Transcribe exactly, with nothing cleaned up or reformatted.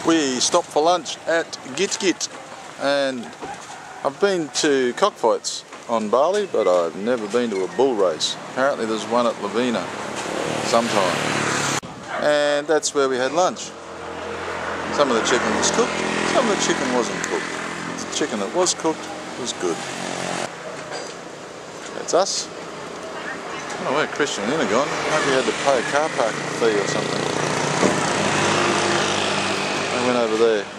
We stopped for lunch at GitGit, and I've been to cockfights on Bali, but I've never been to a bull race. Apparently there's one at Lavina sometime, and that's where we had lunch. Some of the chicken was cooked, some of the chicken wasn't cooked. The chicken that was cooked was good. That's us. I don't know where Christian and Lynn are gone. Maybe he had to pay a car parking fee or something. They went over there.